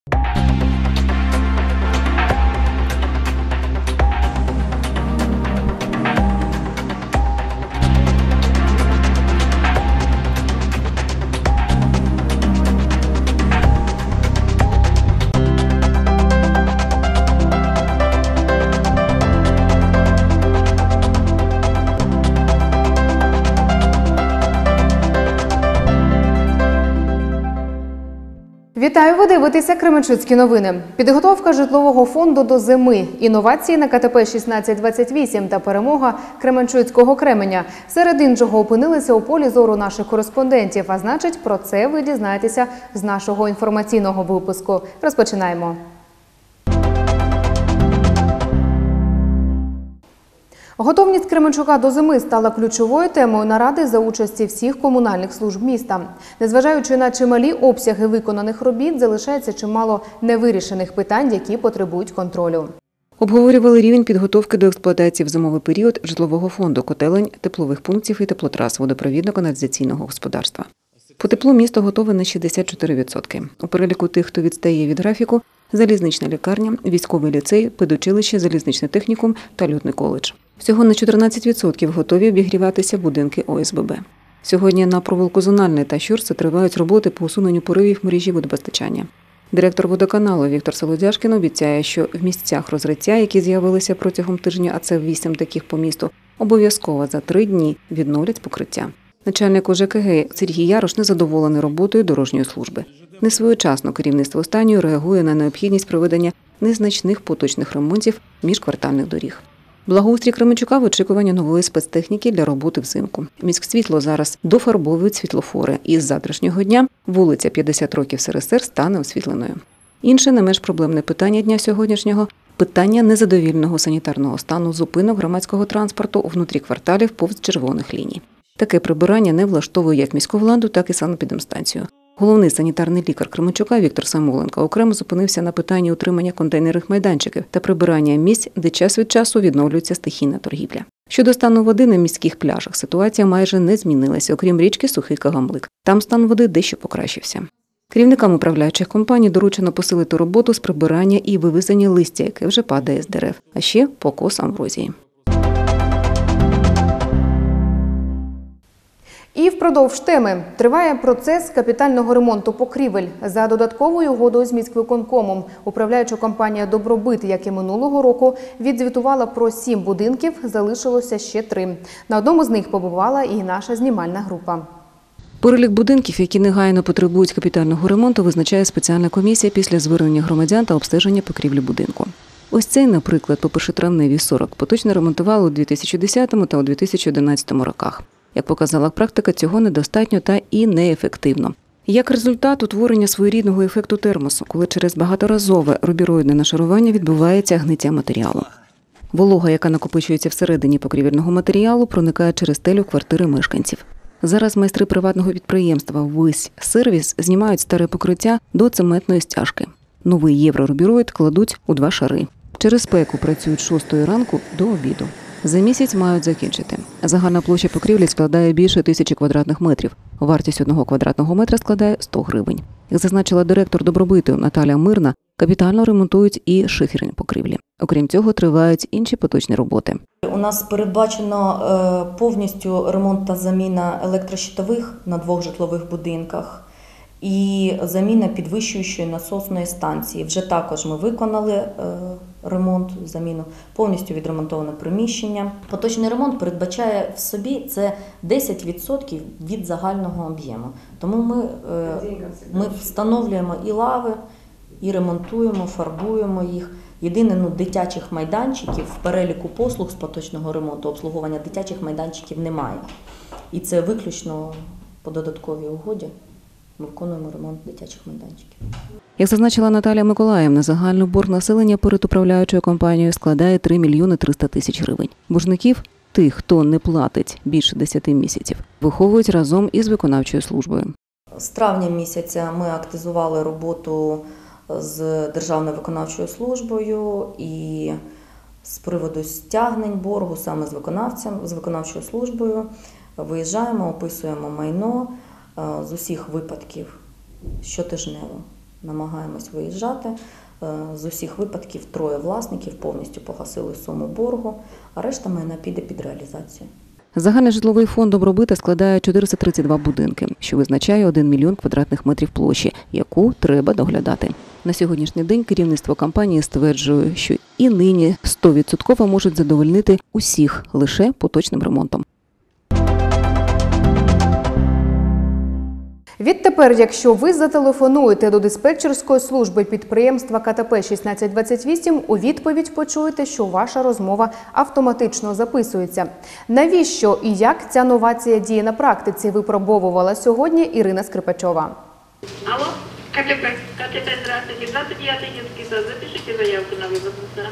Вітаю, ви дивитеся Кременчуцькі новини. Підготовка житлового фонду до зими, інновації на КТП 1628 та перемога Кременчуцького Кременя. Серед іншого опинилися у полі зору наших кореспондентів, а значить, про це ви дізнаєтеся з нашого інформаційного випуску. Розпочинаємо. Готовність Кременчука до зими стала ключовою темою наради за участі всіх комунальних служб міста. Незважаючи на чималі обсяги виконаних робіт, залишається чимало невирішених питань, які потребують контролю. Обговорювали рівень підготовки до експлуатації в зимовий період житлового фонду, котелень, теплових пунктів і теплотрас водопровідно-каналізаційного господарства. По теплу місто готове на 64%. У переліку тих, хто відстає від графіку – залізнична лікарня, військовий ліцей, педучилище, залізничний технікум та льотний коледж. Всього на 14% готові обігріватися будинки ОСББ. Сьогодні на провулку Зональний та Щурця тривають роботи по усуненню поривів мережі водопостачання. Директор водоканалу Віктор Солодяшкін обіцяє, що в місцях розриття, які з'явилися протягом тижня, а це 8 таких по місту, обов'язково за 3 дні відновлять покриття. Начальник ОЖКГ Сергій Ярош незадоволений роботою дорожньої служби. Несвоєчасно керівництво останньої реагує на необхідність проведення незначних поточних ремонтів міжквартальних доріг. Благоустрій Кременчука в очікуванні нової спецтехніки для роботи взимку. Міськсвітло зараз дофарбовують світлофори. І з завтрашнього дня вулиця 50 років СРСР стане освітленою. Інше не менш проблемне питання дня сьогоднішнього – питання незадовільного санітарного стану зупинок громадського транспорту внутрі кварталів повз червоних ліній. Таке прибирання не влаштовує як міську владу, так і санепідемстанцію. Головний санітарний лікар Кременчука Віктор Самойленко окремо зупинився на питанні утримання контейнерних майданчиків та прибирання місць, де час від часу відновлюється стихійна торгівля. Щодо стану води на міських пляжах, ситуація майже не змінилася, окрім річки Сухий Кагамлик. Там стан води дещо покращився. Керівникам управляючих компаній доручено посилити роботу з прибирання і вивезення листя, яке вже падає з дерев, а ще покос амброзії. І впродовж теми триває процес капітального ремонту покрівель. За додатковою угодою з міськвиконкомом управляюча компанія «Добробит», як і минулого року, відзвітувала про 7 будинків, залишилося ще 3. На одному з них побувала і наша знімальна група. Перелік будинків, які негайно потребують капітального ремонту, визначає спеціальна комісія після звернення громадян та обстеження покрівлі будинку. Ось цей, наприклад, по Першотравневій 40 поточно ремонтували у 2010 та у 2011 роках. Як показала практика, цього недостатньо та і неефективно. Як результат – утворення своєрідного ефекту термосу, коли через багаторазове рубіроїдне нашарування відбувається гниття матеріалу. Волога, яка накопичується всередині покрівельного матеріалу, проникає через стелю квартири мешканців. Зараз майстри приватного підприємства «Вись Сервіс» знімають старе покриття до цементної стяжки. Новий єврорубіроїд кладуть у 2 шари. Через спеку працюють з 6 ранку до обіду. За місяць мають закінчити. Загальна площа покрівлі складає більше 1000 квадратних метрів. Вартість 1 квадратного метра складає 100 гривень. Як зазначила директор «Добробиту» Наталія Мирна, капітально ремонтують і шиферні покрівлі. Окрім цього, тривають інші поточні роботи. У нас передбачено повністю ремонт та заміна електрощитових на 2 житлових будинках і заміна підвищуючої насосної станції. Вже також ми виконали ремонт, заміну, повністю відремонтоване приміщення. Поточний ремонт передбачає в собі це 10% від загального об'єму. Тому ми встановлюємо і лави, і ремонтуємо, фарбуємо їх. Єдине, дитячих майданчиків в переліку послуг з поточного ремонту, обслуговування дитячих майданчиків немає. І це виключно по додатковій угоді. Ми виконуємо ремонт дитячих майданчиків. Як зазначила Наталія Миколаївна, загальний борг населення перед управляючою компанією складає 3 мільйони 300 тисяч гривень. Боржників, тих, хто не платить більше 10 місяців, виховують разом із виконавчою службою. З травня місяця ми активізували роботу з Державною виконавчою службою і з приводу стягнень боргу саме з виконавчою службою. Виїжджаємо, описуємо майно з усіх випадків щотижнево. намагаємось виїжджати. З усіх випадків 3 власників повністю погасили суму боргу, а решта майна піде під реалізацію. Загальний житловий фонд Добробита складає 432 будинки, що визначає 1 мільйон квадратних метрів площі, яку треба доглядати. На сьогоднішній день керівництво компанії стверджує, що і нині 100% можуть задовольнити усіх лише поточним ремонтом. Відтепер, якщо ви зателефонуєте до диспетчерської служби підприємства КТП 1628, у відповідь почуєте, що ваша розмова автоматично записується. Навіщо і як ця новація діє на практиці, випробовувала сьогодні Ірина Скрипачова. Алло, КТП, здравствуйте, 29 детский сад, запишите заявку на вывоз мусора.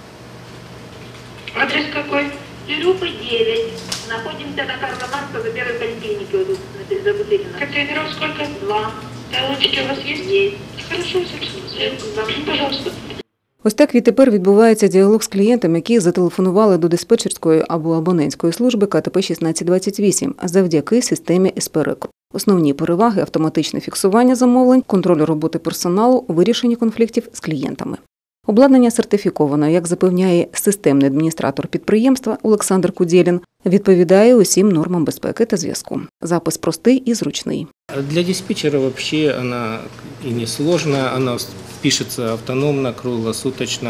Адрес какой? Илюпы 9. Находимся на Карла Маркса за первой поликлиникой, вот тут, за Бутырина. Контейнеров сколько? 2. Талончики у вас есть? Есть. Хорошо, пожалуйста. Ось так відтепер відбувається діалог з клієнтом, які зателефонували до диспетчерської або абонентської служби КТП 1628 завдяки системі СП-РЕК. Основні переваги – автоматичне фіксування замовлень, контроль роботи персоналу, вирішення конфліктів з клієнтами. Обладнання сертифіковано, як запевняє системний адміністратор підприємства Олександр Кудєлін, відповідає усім нормам безпеки та зв'язку. Запис простий і зручний. Для диспетчера вообще она и не сложная, она пишется автономно, круглосуточно.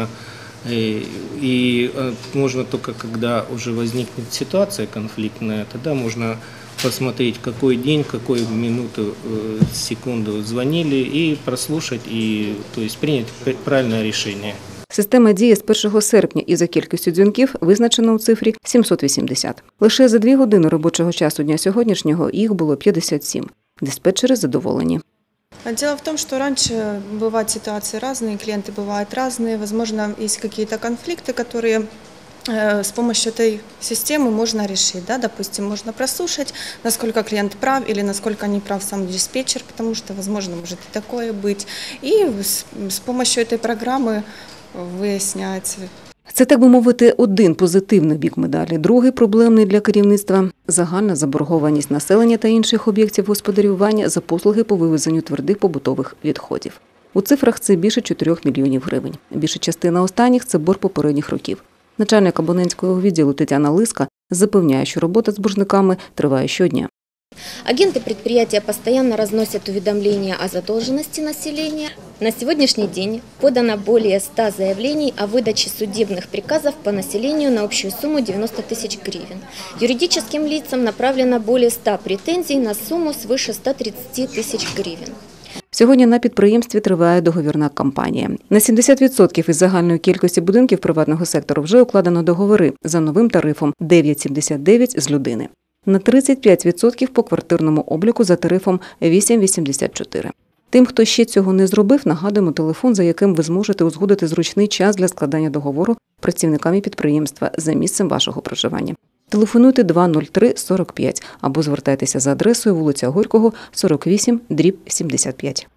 И можно только, когда уже возникнет ситуация конфликтная, тогда можно посмотреть, какой день, какую минуту, секунду звонили и прослушать, и, то есть принять правильное решение. Система діє з 1 серпня і за кількістю дзвінків визначено у цифрі 780. Лише за 2 години робочого часу дня сьогоднішнього їх було 57. Диспетчери задоволені. Дело в том, что раньше бывают ситуации разные, клиенты бывают разные, возможно, есть какие-то конфликты, которые с помощью этой системы можно решить. Да? Допустим, можно прослушать, насколько клиент прав или насколько не прав сам диспетчер, потому что, возможно, может и такое быть. И с помощью этой программы выясняется. Це, так би мовити, один позитивний бік медалі. Другий проблемний для керівництва – загальна заборгованість населення та інших об'єктів господарювання за послуги по вивезенню твердих побутових відходів. У цифрах це більше 4 мільйонів гривень. Більша частина останніх – це борг попередніх років. Начальник абонентського відділу Тетяна Лиска запевняє, що робота з боржниками триває щодня. Агенты предприятия постоянно разносят уведомления о задолженности населения. На сегодняшний день подано более 100 заявлений о выдаче судебных приказов по населению на общую сумму 90 тысяч гривен. Юридическим лицам направлено более 100 претензий на сумму свыше 130 тысяч гривен. Сьогодні на підприємстві триває договірна кампанія. На 70% із загальної кількості будинків приватного сектору вже укладено договори за новим тарифом 9,79 з людини. На 35% по квартирному обліку за тарифом 8,84. Тим, хто ще цього не зробив, нагадуємо телефон, за яким ви зможете узгодити зручний час для складання договору працівниками підприємства за місцем вашого проживання. Телефонуйте 203-45 або звертайтеся за адресою вулиця Горького, 48/75.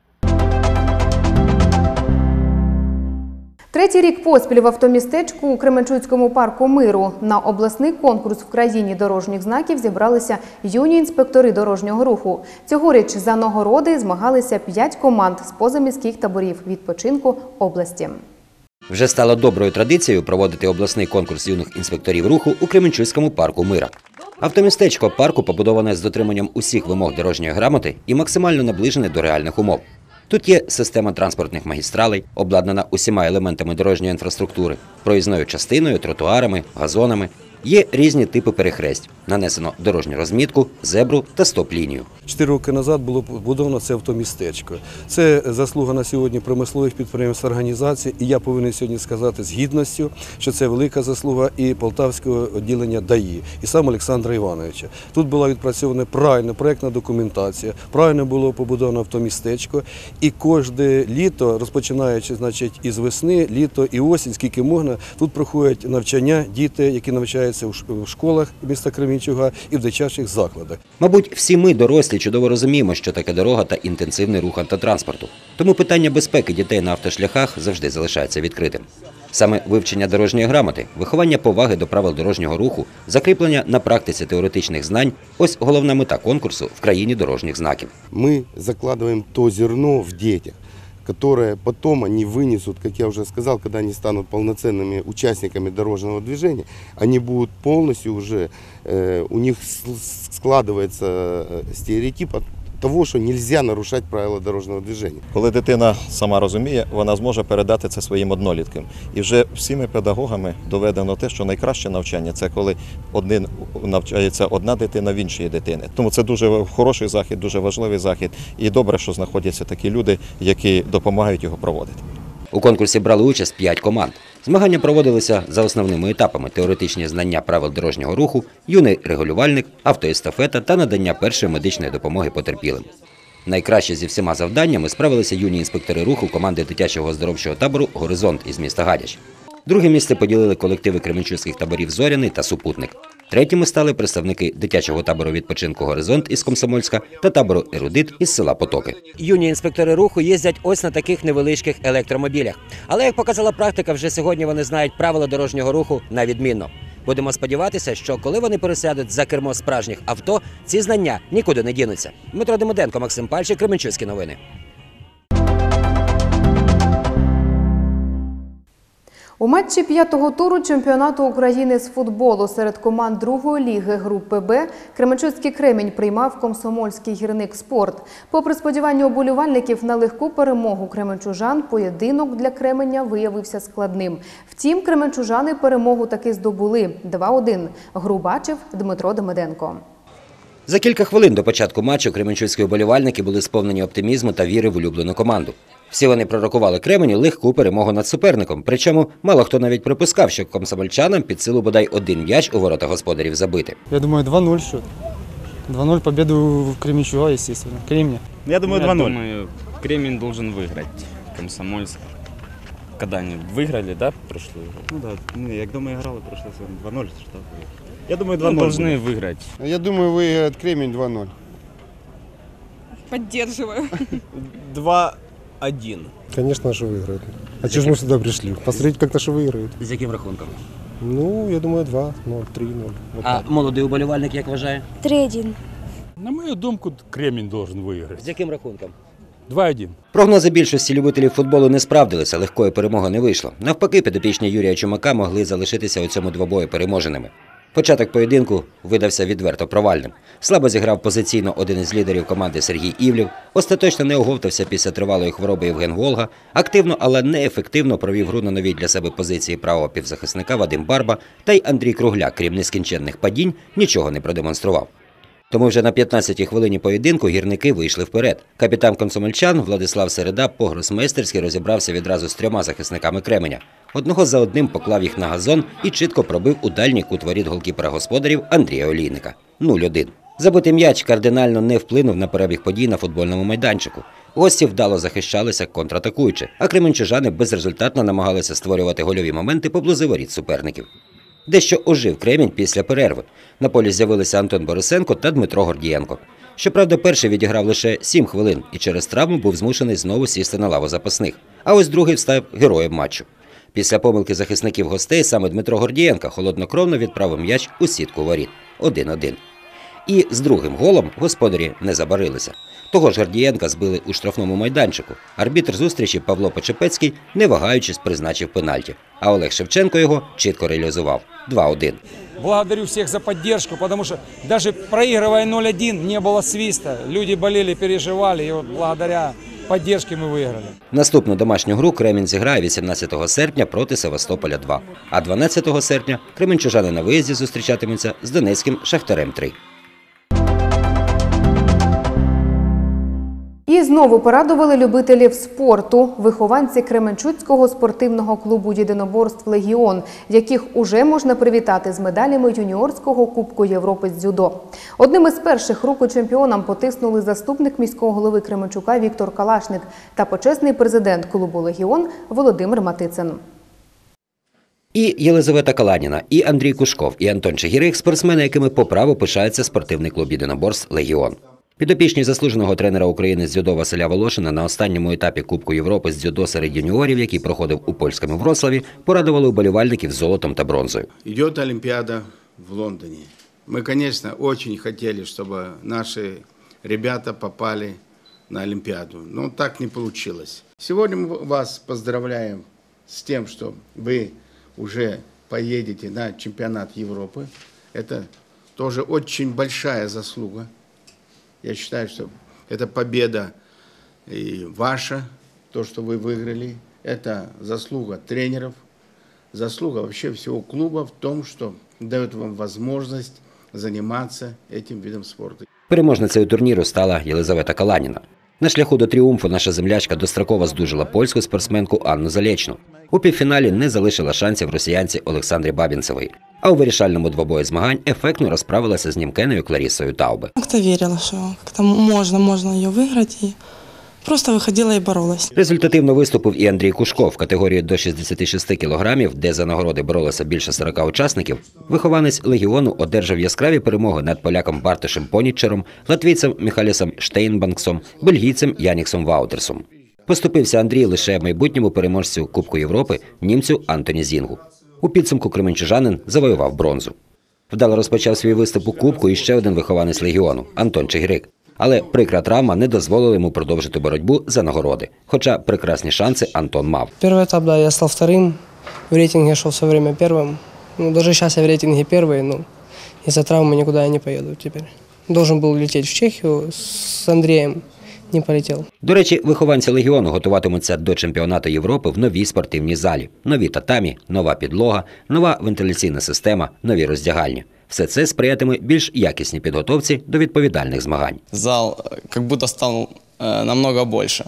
Третій рік поспіль в автомістечку у Кременчуцькому парку Миру на обласний конкурс в країні дорожніх знаків зібралися юні інспектори дорожнього руху. Цьогоріч за нагороди змагалися 5 команд з позаміських таборів відпочинку області. Вже стало доброю традицією проводити обласний конкурс юних інспекторів руху у Кременчуцькому парку Мира. Автомістечко парку побудоване з дотриманням усіх вимог дорожньої грамоти і максимально наближене до реальних умов. Тут є система транспортних магістралей, обладнана усіма елементами дорожньої інфраструктури, проїзною частиною, тротуарами, газонами. Є різні типи перехресть. Нанесено дорожню розмітку, зебру та стоп-лінію. 4 роки назад було побудовано це автомістечко. Це заслуга на сьогодні промислових підприємств, організацій. І я повинен сьогодні сказати з гідністю, що це велика заслуга і Полтавського відділення ДАІ, і сам Олександра Івановича. Тут була відпрацьована правильна проєктна документація, правильно було побудовано автомістечко. І кожне літо, розпочинаючи із весни, літо і осінь, скільки можна, тут проходять навчання діти, які навчаються у школах міста Кременчуга і в дитячих закладах. Мабуть, всі ми, дорослі, чудово розуміємо, що таке дорога та інтенсивний рух автотранспорту. Тому питання безпеки дітей на автошляхах завжди залишається відкритим. Саме вивчення дорожньої грамоти, виховання поваги до правил дорожнього руху, закріплення на практиці теоретичних знань – ось головна мета конкурсу в країні дорожніх знаків. Ми закладаємо то зерно в дітях, которые потом они вынесут, как я уже сказал, когда они станут полноценными участниками дорожного движения, они будут полностью уже, у них складывается стереотип того, що нельзя нарушати правила дорожнього движення. Коли дитина сама розуміє, вона зможе передати це своїм одноліткам. І вже всіми педагогами доведено те, що найкраще навчання – це коли навчається одна дитина в іншої дитини. Тому це дуже хороший захід, дуже важливий захід. І добре, що знаходяться такі люди, які допомагають його проводити. У конкурсі брали участь 5 команд. Змагання проводилися за основними етапами – теоретичні знання правил дорожнього руху, юний регулювальник, автоестафета та надання першої медичної допомоги потерпілим. Найкраще зі всіма завданнями справилися юні інспектори руху команди дитячого оздоровчого табору «Горизонт» із міста Гадяч. Друге місце поділили колективи кременчуцьких таборів «Зоряний» та «Супутник». Третіми стали представники дитячого табору відпочинку «Горизонт» із Комсомольська та табору «Ерудит» із села Потоки. Юні інспектори руху їздять ось на таких невеличких електромобілях. Але, як показала практика, вже сьогодні вони знають правила дорожнього руху на відмінно. Будемо сподіватися, що коли вони пересядуть за кермо справжніх авто, ці знання нікуди не дінуться. Дмитро Демиденко, Максим Пальчик, Кременчуцькі новини. У матчі 5-го туру чемпіонату України з футболу серед команд другої ліги групи «Б» Кременчуцький «Кремінь» приймав Комсомольський «Гірник Спорт». Попри сподівання уболівальників на легку перемогу кременчужан, поєдинок для «Кременя» виявився складним. Втім, кременчужани перемогу таки здобули – 2-1. Гру бачив Дмитро Демиденко. За кілька хвилин до початку матчу кременчуцькі вболівальники були сповнені оптимізму та віри в улюблену команду. Всі вони пророкували Кременю легку перемогу над суперником, причому мало хто навіть припускав, що комсомольчанам під силу бодай один м'яч у ворота господарів забити. Я думаю, 2-0 счет. 2-0 победу Кременчуга, естественно. Кремня. Я думаю, 2-0. Я думаю, Кремень должен выиграть Комсомольск. Когда они выиграли, да, прошлую? Ну да, не, я думаю, играли прошлый сезон 2-0, что я думаю, 2-0 должны выиграть. Я думаю, выиграет Кремень 2-0. Поддерживаю. 2-1. Конечно же выиграют. А чего же мы сюда пришли? Посмотреть, как наши выиграют. З яким рахунком? Ну, я думаю, 2-0, 3-0. Вот а так. молодий уболівальник як вважає? 3-1. На мою думку, Кремень должен выиграть. З яким рахунком? 2-1. Прогнози більшості любителів футболу не справдилися, легкої перемоги не вийшло. Навпаки, підопічні Юрія Чумака могли залишитися у цьому двобої переможеними. Початок поєдинку видався відверто провальним. Слабо зіграв позиційно один із лідерів команди Сергій Івлів, остаточно не оговтався після тривалої хвороби Євген Волга, активно, але неефективно провів гру на новій для себе позиції правого півзахисника Вадим Барба, та й Андрій Кругляк, крім нескінченних падінь, нічого не продемонстрував. Тому вже на 15-й хвилині поєдинку гірники вийшли вперед. Капітан комсомольчан Владислав Середа по-гросмейстерськи розібрався відразу з 3 захисниками Кременя. Одного за одним поклав їх на газон і чітко пробив у дальній кут воріт голкіпера господарів Андрія Олійника. 0-1. Забитий м'яч кардинально не вплинув на перебіг подій на футбольному майданчику. Гості вдало захищалися контратакуючи, а кременчужани безрезультатно намагалися створювати гольові моменти поблизу воріт суперників. Дещо ожив Кремінь після перерви. На полі з'явилися Антон Борисенко та Дмитро Гордієнко. Щоправда, перший відіграв лише 7 хвилин і через травму був змушений знову сісти на лаву запасних. А ось другий став героєм матчу. Після помилки захисників гостей саме Дмитро Гордієнко холоднокровно відправив м'яч у сітку воріт. 1-1. І з другим голом господарі не забарилися. Того ж Гордієнка збили у штрафному майданчику. Арбітр зустрічі Павло Почепецький, не вагаючись, призначив пенальті. А Олег Шевченко його чітко реалізував. 2-1. Благодарю всех за поддержку, потому что даже проигрывая 0-1 не было свиста. Люди болели, переживали, и вот благодаря поддержке мы выиграли. Наступну домашню гру Кремінь зіграє 18 серпня проти Севастополя 2. А 12 серпня кременчужани на виїзді зустрічатимуться з донецьким Шахтарем 3. І знову порадували любителів спорту вихованці Кременчуцького спортивного клубу єдиноборств «Легіон», яких уже можна привітати з медалями юніорського Кубку Європи з дзюдо. Одним із перших руку чемпіонам потиснули заступник міського голови Кременчука Віктор Калашник та почесний президент клубу «Легіон» Володимир Матицин. І Єлизавета Каланіна, і Андрій Кушков, і Антон Чигірих – спортсмени, якими по праву пишається спортивний клуб єдиноборств «Легіон». Підопічні заслуженого тренера України з дзюдо Василя Волошина на останньому етапі Кубку Європи з дзюдо серед юніорів, який проходив у польському Вроцлаві, порадували уболівальників золотом та бронзою. Идет Олимпиада в Лондоне. Мы, конечно, очень хотели, чтобы наши ребята попали на Олимпиаду, но так не получилось. Сегодня мы вас поздравляем с тем, что вы уже поедете на чемпионат Европы. Это тоже очень большая заслуга. Я считаю, что это победа и ваша, то, что вы выиграли. Это заслуга тренеров, заслуга вообще всего клуба в том, что дает вам возможность заниматься этим видом спорту. Переможницею турніру стала Єлизавета Каланіна. На шляху до тріумфу наша землячка достроково здужала польську спортсменку Анну Залєчну. У півфіналі не залишила шансів росіянці Олександрі Бабінцевої. А у вирішальному двобої змагань ефектно розправилася з німкеною Кларісою Таубе. Как-то верила, что как-то можно ее выиграть. И просто виходила і боролась. Результативно виступив і Андрій Кушко в категорії до 66 кілограмів, де за нагороди боролося більше 40 учасників. Вихованець «Легіону» одержав яскраві перемоги над поляком Бартишем Понічером, латвійцем Міхалісом Штейнбанксом, бельгійцем Яніксом Ваутерсом. Поступився Андрій лише майбутньому переможцю Кубку Європи, німцю Антоні Зінгу. У підсумку кременчужанин завоював бронзу. Вдало розпочав свій виступ у Кубку і ще один вихованець «Легіону» – Антон Чигирик. Але прикра травма не дозволила йому продовжити боротьбу за нагороди. Хоча прекрасні шанси Антон мав. Перший етап, да, я став вторым. В рейтинге я шел все время первым. Даже сейчас я в рейтинге первый, но из-за травмы никуда я не поеду теперь. Должен был лететь в Чехию с Андреем. Не полетів. До речі, вихованці «Легіону» готуватимуться до чемпіонату Європи в новій спортивній залі. Нові татамі, нова підлога, нова вентиляційна система, нові роздягальні. Все це сприятиме більш якісній підготовці до відповідальних змагань. Зал как будто стал намного больше,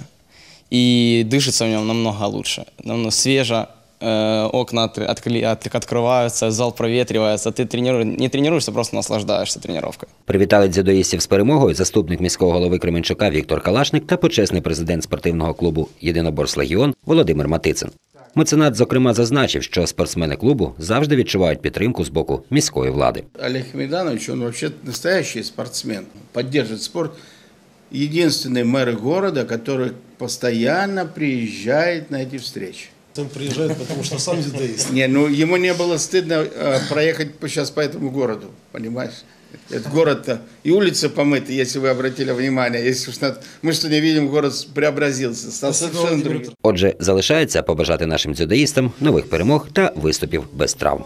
и дышится в нем намного лучше, намного свеже, окна открываются, зал проветривается, ты не тренируешься, просто наслаждаешься тренировкой. Привітали дзюдоїстів з перемогою заступник міського голови Кременчука Віктор Калашник та почесний президент спортивного клубу «Єдиноборств Легіон» Володимир Матицин. Меценат, зокрема, зазначив, що спортсмени клубу завжди відчувають підтримку з боку міської влади. Олег Мейданович, он вообще настоящий спортсмен, поддерживает спорт. Единственный мэр города, который постоянно приезжает на эти встречи. Он приезжает, потому что сам дзюдоист. Не, ну ему не было стыдно проехать сейчас по этому городу, понимаешь? Этот город-то и улицы помыты, если вы обратили внимание. Если мы что не видим, город преобразился, стал совершенно другим. Отже, залишається побажати нашим дзюдоїстам нових перемог та виступів без травм.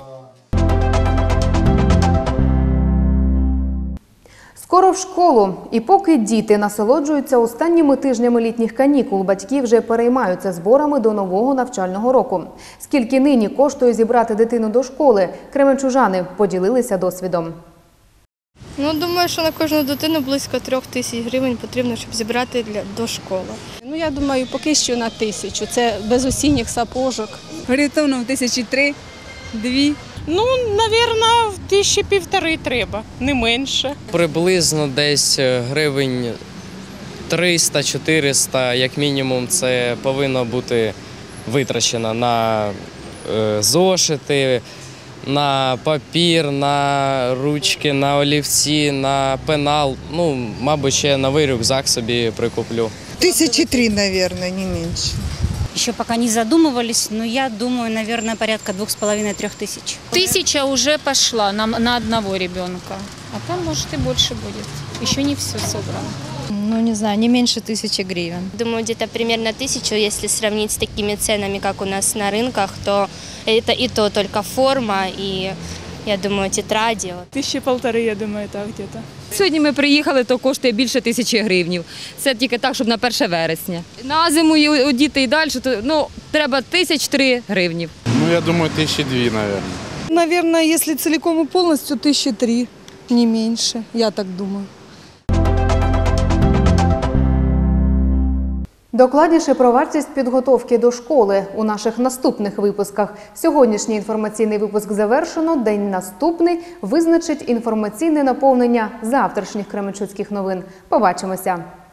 Скоро в школу. І поки діти насолоджуються останніми тижнями літніх канікул, батьки вже переймаються зборами до нового навчального року. Скільки нині коштує зібрати дитину до школи, кременчужани поділилися досвідом. Ну, думаю, що на кожну дитину близько 3 тисяч гривень потрібно, щоб зібрати до школи. Ну, я думаю, поки що на 1000. Це без осінніх сапожок. Орієнтовно в 1003, 2. Ну, мабуть, 1500 треба, не менше. Приблизно десь гривень 300-400, як мінімум, це повинно бути витрачено на зошити, на папір, на ручки, на олівці, на пенал. Ну, мабуть, ще новий рюкзак собі прикуплю. 1003, наверное, не меньше. Еще пока не задумывались, но я думаю, наверное, порядка 2500-3 тысяч. 1000 уже пошла на одного ребенка, а там, может, и больше будет. Еще не все собрано. Ну, не знаю, не меньше 1000 гривен. Думаю, где-то примерно 1000, если сравнить с такими ценами, как у нас на рынках, то это и то только форма и, я думаю, тетради. 1500, я думаю, так где-то. Сьогодні ми приїхали, то коштує більше 1000 гривень. Це тільки так, щоб на 1 вересня. На зиму і діти і далі, то треба 1003 гривні. Ну, я думаю, 1002, наверное. Наверное, если целиком и полностью, 1003, не меньше, я так думаю. Докладніше про вартість підготовки до школи у наших наступних випусках. Сьогоднішній інформаційний випуск завершено. День наступний визначить інформаційне наповнення завтрашніх кременчуцьких новин. Побачимося!